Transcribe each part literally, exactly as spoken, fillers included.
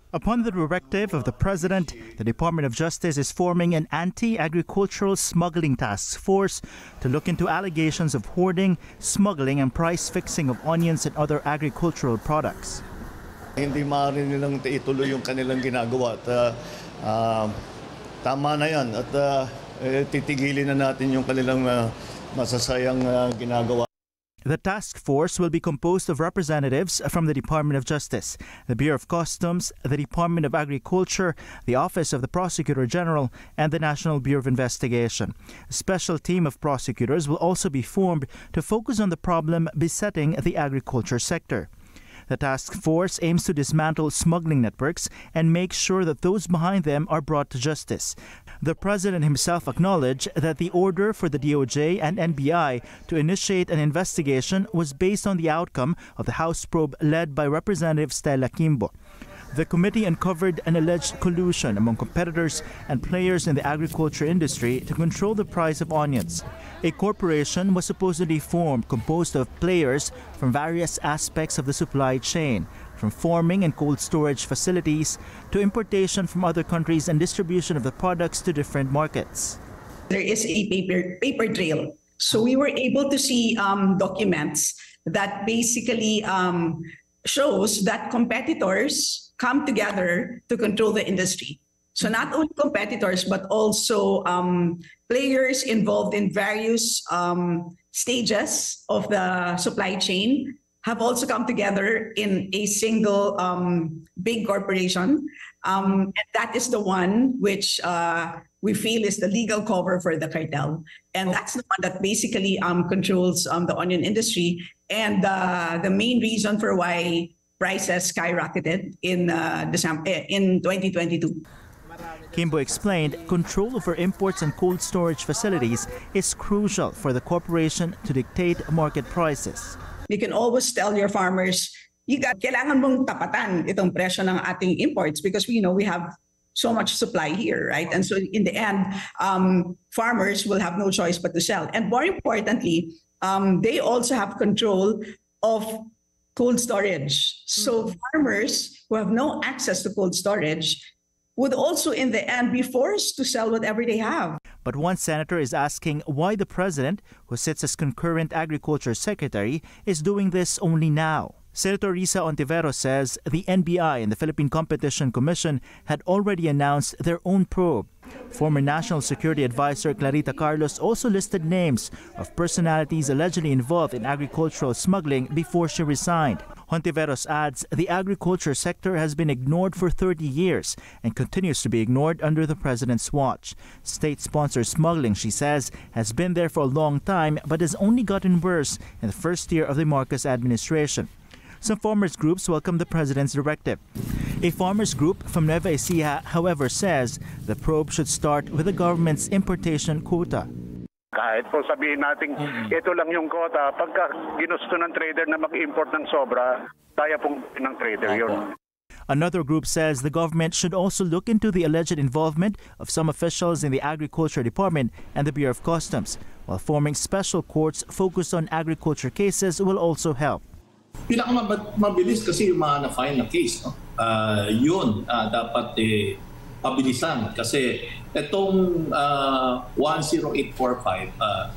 Upon the directive of the President, the Department of Justice is forming an anti-agricultural smuggling task force to look into allegations of hoarding, smuggling and price fixing of onions and other agricultural products. Hindi maaari nilang ituloy yung kanilang ginagawa at uh, uh, tama na yan at uh, eh, titigilin na natin yung kanilang uh, masasayang uh, ginagawa. The task force will be composed of representatives from the Department of Justice, the Bureau of Customs, the Department of Agriculture, the Office of the Prosecutor General, and the National Bureau of Investigation. A special team of prosecutors will also be formed to focus on the problem besetting the agriculture sector. The task force aims to dismantle smuggling networks and make sure that those behind them are brought to justice. The President himself acknowledged that the order for the D O J and N B I to initiate an investigation was based on the outcome of the House probe led by Representative Stella Quimbo. The committee uncovered an alleged collusion among competitors and players in the agriculture industry to control the price of onions. A corporation was supposedly formed composed of players from various aspects of the supply chain, from farming and cold storage facilities to importation from other countries and distribution of the products to different markets. There is a paper, paper trail. So we were able to see um, documents that basically um, shows that competitors come together to control the industry. So not only competitors, but also um, players involved in various um, stages of the supply chain have also come together in a single um, big corporation. Um, and that is the one which uh, we feel is the legal cover for the cartel. And that's the one that basically um, controls um, the onion industry. And uh, the main reason for why prices skyrocketed in uh, December, in twenty twenty-two. Quimbo explained control over imports and cold storage facilities is crucial for the corporation to dictate market prices. You can always tell your farmers, you got, kailangan mong tapatan itong presyo ng ating imports because we you know we have so much supply here, right? And so in the end, um, farmers will have no choice but to sell. And more importantly, um, they also have control of cold storage. So farmers who have no access to cold storage would also in the end be forced to sell whatever they have. But one senator is asking why the president, who sits as concurrent agriculture secretary, is doing this only now. Senator Risa Ontiveros says the N B I and the Philippine Competition Commission had already announced their own probe. Former National Security Advisor Clarita Carlos also listed names of personalities allegedly involved in agricultural smuggling before she resigned. Ontiveros adds the agriculture sector has been ignored for thirty years and continues to be ignored under the president's watch. State-sponsored smuggling, she says, has been there for a long time but has only gotten worse in the first year of the Marcos administration. Some farmers' groups welcome the president's directive. A farmers' group from Nueva Ecija, however, says the probe should start with the government's importation quota. Kahit po sabihin natin, ito lang yung quota, pagka ginusto ng trader na mag-import ng sobra, kaya pong ng trader yun. Another group says the government should also look into the alleged involvement of some officials in the Agriculture Department and the Bureau of Customs, while forming special courts focused on agriculture cases will also help. Pinakamabilis kasi yung mga na-file na case, no? Uh, yun uh, dapat eh, pabilisan kasi itong uh, one oh eight four five, uh,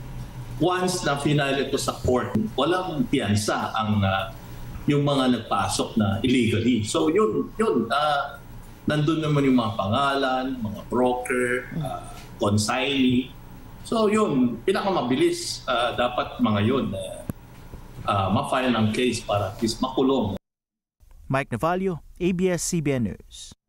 once na final ito sa court, walang piyansa ang uh, yung mga nagpasok na illegally. So yun, yun uh, nandun naman yung mga pangalan, mga broker, uh, consignee. So yun, pinakamabilis uh, dapat mga yun. Uh, Uh, ma-file ng case para at least makulong. Mike Navalio, A B S C B N News.